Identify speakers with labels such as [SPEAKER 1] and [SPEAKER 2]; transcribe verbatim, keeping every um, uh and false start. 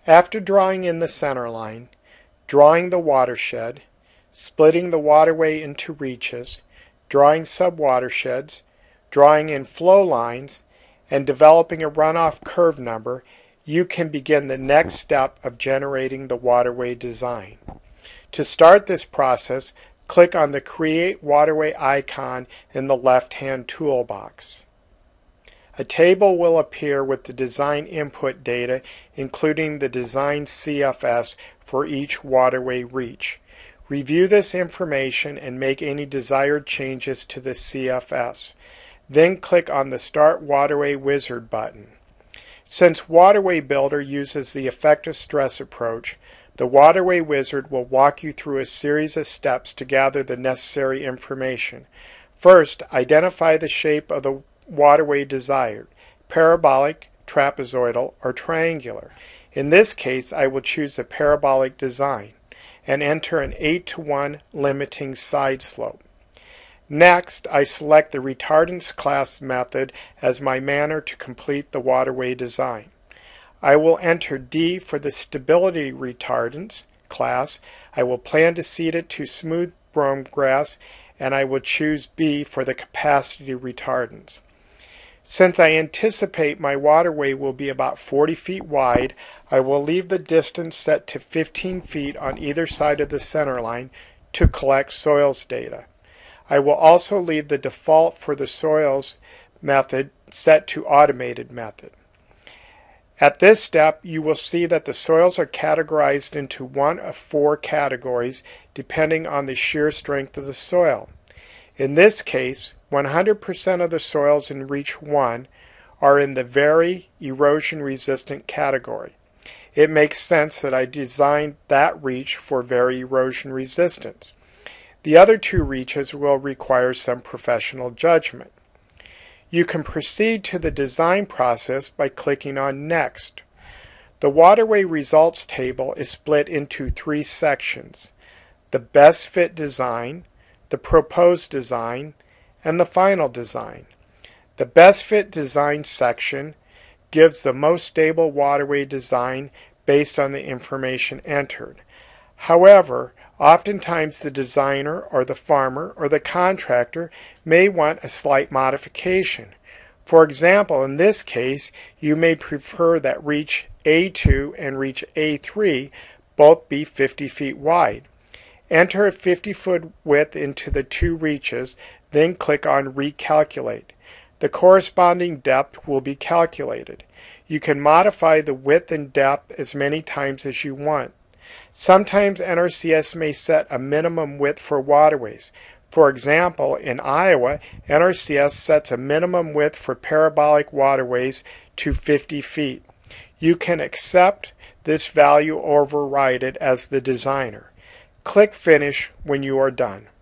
[SPEAKER 1] After drawing in the center line, drawing the watershed, splitting the waterway into reaches, drawing subwatersheds, drawing in flow lines, and developing a runoff curve number, you can begin the next step of generating the waterway design. To start this process, click on the Create Waterway icon in the left-hand toolbox. A table will appear with the design input data, including the design C F S for each waterway reach. Review this information and make any desired changes to the C F S. Then click on the Start Waterway Wizard button. Since Waterway Builder uses the effective stress approach, the Waterway Wizard will walk you through a series of steps to gather the necessary information. First, identify the shape of the waterway desired: parabolic, trapezoidal, or triangular. In this case, I will choose the parabolic design and enter an eight to one limiting side slope. Next, I select the retardance class method as my manner to complete the waterway design. I will enter D for the stability retardance class. I will plan to seed it to smooth brome grass, and I will choose B for the capacity retardance. Since I anticipate my waterway will be about forty feet wide, I will leave the distance set to fifteen feet on either side of the center line to collect soils data. I will also leave the default for the soils method set to automated method. At this step, you will see that the soils are categorized into one of four categories depending on the shear strength of the soil. In this case, one hundred percent of the soils in Reach one are in the very erosion resistant category. It makes sense that I designed that reach for very erosion resistance. The other two reaches will require some professional judgment. You can proceed to the design process by clicking on Next. The waterway results table is split into three sections: the best fit design, the proposed design, and the final design. The best fit design section gives the most stable waterway design based on the information entered. However, oftentimes the designer or the farmer or the contractor may want a slight modification. For example, in this case, you may prefer that reach A two and reach A three both be fifty feet wide. Enter a fifty foot width into the two reaches, then click on Recalculate. The corresponding depth will be calculated. You can modify the width and depth as many times as you want. Sometimes N R C S may set a minimum width for waterways. For example, in Iowa, N R C S sets a minimum width for parabolic waterways to fifty feet. You can accept this value or override it as the designer. Click Finish when you are done.